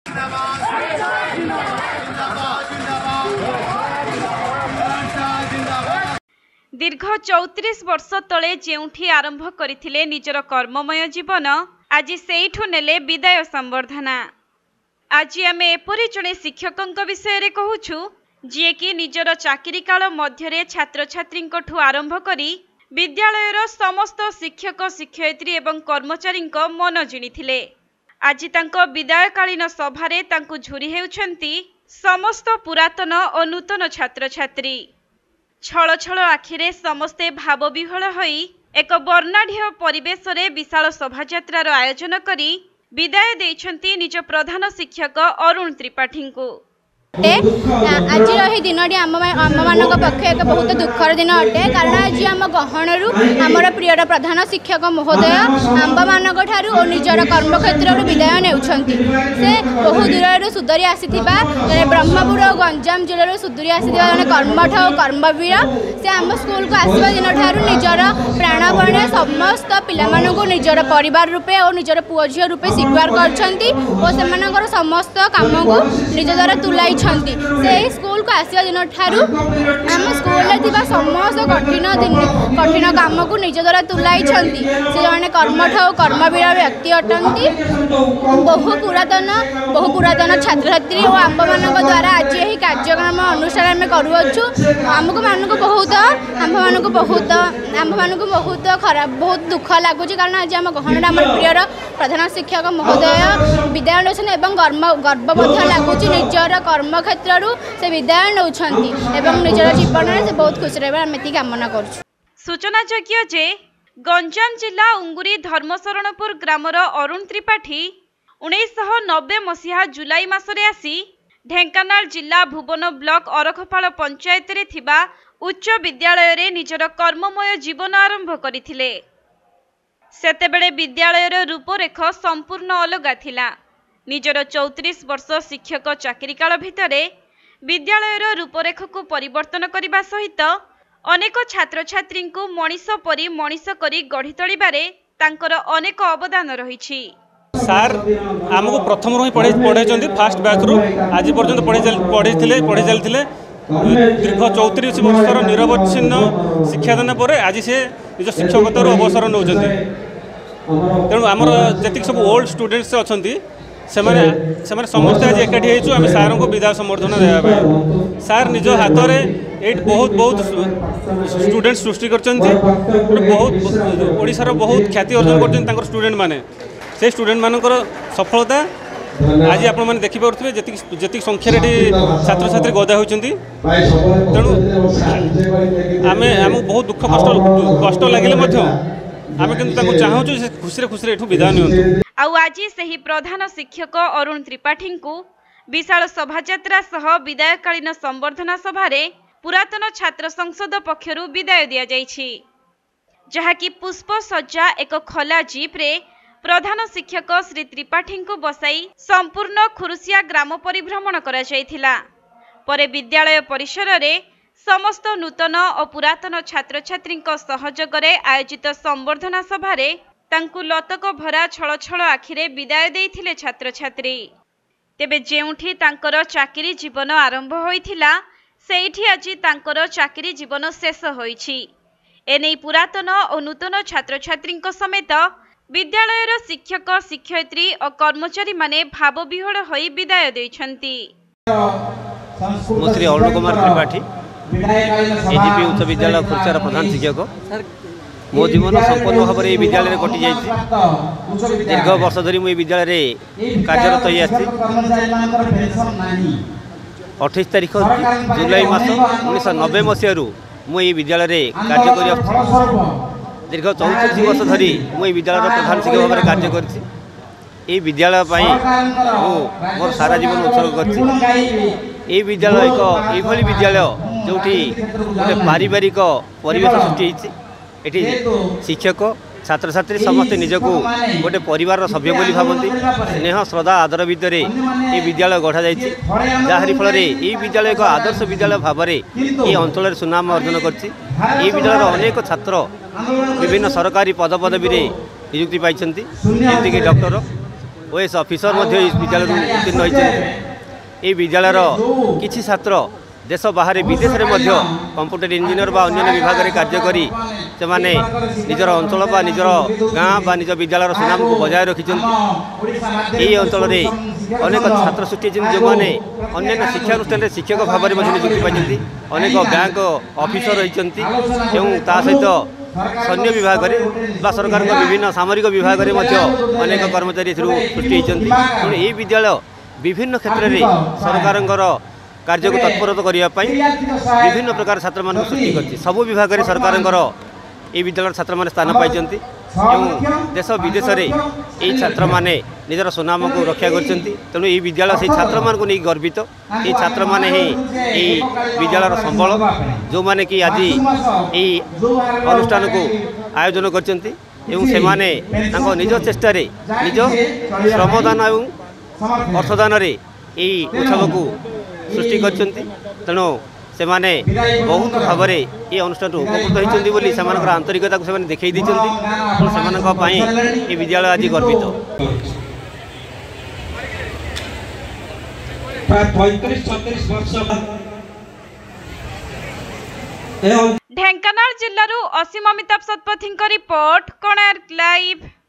दीर्घ 34 वर्ष तले जेउठी आरंभ करथिले निजर कर्ममय जीवन आज सेठु नेले विदाय संवर्धना। आज आम एपरी जड़े शिक्षकों विषय रे कहूछु जी कि निजर चाकरी काल मध्य छात्र छात्री आरंभ करी विद्यालयर समस्त शिक्षक शिक्षयित्री एवं कर्मचारी मन जिणिथिले। आज तांको विदायकालीन सभारे तांको झुरी हेउछंती समस्त पुरातन और नूतन छात्र छात्री। छल छल आखिरे समस्ते भाव विह्वल होई एक वर्णाढ़ परिवेश रे विशाल शोभायात्रार आयोजन करी विदाय देइछंती निज प्रधान शिक्षक अरुण त्रिपाठी को। आज दिन आम पक्ष एक बहुत दुखर दिन अटे कारण आज आम गहणरू आमर प्रिय प्रधान शिक्षक महोदय आंब मान और निजर कर्मक्षेत्र विदाय ने बहु दूर सुधरी आसी ब्रह्मपुर और गंजाम जिले सुधरी आसी जन कर्मठ और कर्मवीर से आम स्कूल को आसवा दिन ठार निजर प्राणपणे समस्त पिलामानंकु निजर परिवार रूपे और निजर पुओ झियो रूपे स्वीकार कर समस्त काम को निज द्वारा तुलाई से स्कूल को आसवा दिन ठारू आम स्कूल समस्त कठिन काम को निज द्वारा तुलाई से जड़े कर्मठ और कर्मवीर व्यक्ति अटंती। बहु पुरातन छात्र छात्री और आंब मान द्वारा आज यही कार्यक्रम अनुसार आम करुचु बहुत खराब बहुत दुख लगुच कारण आज आम गहण आम प्रिय प्रधान शिक्षक महोदय विदाय गर्व लगुच निजर कर्म क्षेत्र से विदाय नौछंती एवं निजर जीवन से बहुत खुश रही कामना कर। सूचना योग्य जे गंजाम जिला उंगुरी धर्मशरणपुर ग्रामर अरुण त्रिपाठी 1990 मसीहा जुलाई मासरे आसी ढेंकानाल जिला भुवन ब्लॉक अरखपाल पंचायत रे थिबा उच्च विद्यालय रे निजर कर्ममय जीवन आरंभ करथिले। सेतेबेले विद्यालयर रूपरेख संपूर्ण अलगा थिला। निजर 34 वर्ष शिक्षक चाकरी काल भितरे विद्यालयर रूपरेख को परिवर्तन करने सहित अनेक छात्र छात्री को मनीष परी मनीष करी गढ़ी तोलिबारे तांकर अनेक अवदान रही। सार आमको प्रथम रू पढ़े फास्ट बैच रू आज पर्यंत पढ़ी चलते दीर्घ 34 वर्षर निरवच्छिन्न शिक्षादान पर आज से निज शिक्षकतार अवसर नौ। तेणु आमर जी सब ओल्ड स्टूडेंट्स अच्छा से समस्त आज एकाठी आम सार को विदाय संवर्धना देवाई। सार निज हाथ में बहुत स्टूडेंट सृष्टि बहुत ओडिशार बहुत ख्याति अर्जन कर स्टूडेंट माने से स्टूडेंट मानकर सफलता आज आपण मैंने देखिपे जी संख्यार छात्र छात्री गदा होती। तेणु आम बहुत दुख कष्ट लगे आम कि चाहूँ खुशी खुशी विदाय नि। आज सही प्रधान शिक्षक अरुण त्रिपाठी को विशाल शोभायात्रा सह विदायकालीन संवर्धना सभारे पुरातन छात्र संसद पक्षरु विदाय दिया जाइछि, जहाँकि पुष्प सज्जा एक खोला जीप रे प्रधान शिक्षक श्री त्रिपाठी को बसाई संपूर्ण खुरुसिया ग्राम परिभ्रमण करा जायथिला। परे विद्यालय परिसर रे समस्त नूतन और पुरातन छात्र छात्री सहयोग रे आयोजित संवर्धना सभारे तांकु लतक भरा छल छल आखिरे विदाय देइथिले छात्र छात्री। तेबे जेउठी तांकर चाकरी जीवन आरंभ होइथिला सेठी आज तांकर चाकरी जीवन शेष होइछि। एनै पुरातन और नूतन छात्र छात्री समेत विद्यालयर शिक्षक शिक्षयित्री और कर्मचारी माने भाव विह्वल होई विदाय दैछंती। श्री अरुण कुमार त्रिपाठी एजीपी उच्च विद्यालय खुर्चार प्रधान शिक्षक। मो जीवन संपूर्ण भाव में विद्यालय कटि जाइए। दीर्घ वर्ष धरी मुझे विद्यालय कार्यरत हो 28 तारीख जुलाई मास 1990 मसीह मुझे विद्यालय कार्य कर दीर्घ 34 वर्ष धरी मुझे विद्यालय प्रधान शिक्षक भाव में कार्य कर विद्यालय मोर सारा जीवन उत्सर्ग कर विद्यालय एक विद्यालय जो गोटे पारिवारिक परिवेश सृष्टि एटी शिक्षक छात्र छात्री समस्त निजको गोटे परिवार सभ्य बोली भावती। स्नेह श्रद्धा आदर भितर ये विद्यालय गढ़ा जाइए, जहारी फल ये विद्यालय एक आदर्श विद्यालय भाव में ये अंचल सुनाम अर्जन कर विद्यालय अनेक छात्र विभिन्न सरकारी पद पदवी नियुक्ति पाई जमीक डॉक्टर ओएस ऑफिसर विद्यालय उत्तीर्ण होती। विद्यालय किसी छात्र देश बाहर विदेश में कंप्यूटर इंजीनियर बा अन्य विभाग में कार्य करी से माने निजर अंचल बा निजर गाँ बा निज विद्यालय सुनाम को बजाय रखिछन। यही अंचल में अनेक छात्र सृष्टि जो मैंने अन्य शिक्षानुष्ठान शिक्षक भाव में नियुक्ति पाई, अनेक बैंक ऑफिसर रही सहित सैन्य विभाग बा सरकार विभिन्न सामरिक विभाग में अनेक कर्मचारी सृष्टि होती। तेणु ये विद्यालय विभिन्न क्षेत्र में सरकार कार्य को तत्परता करने विभिन्न प्रकार छात्र मान सृष्टि कर सबू विभाग में सरकार ये विद्यालय छात्र मैंने स्थान पाई। देश विदेश में ये छात्र मैंने निजर सुनाम को रक्षा कर। तेणु ये विद्यालय से छात्र मान को नहीं गर्वित। ये छात्र मैंने ही विद्यालय संबल जो मैंने कि आज ये अनुष्ठान को आयोजन कर निज चेष्टा निज श्रमदान और अर्थदान उत्सव को सृष्टि कर। तेणु से माने बहुत भाव में ये अनुष्ठान उपकृत होती आंतरिकता को देखई ये विद्यालय आज गर्वित। ढेंकानाल जिल्लारू असीम अमिताभ शतपथी रिपोर्ट कोणार्क लाइव।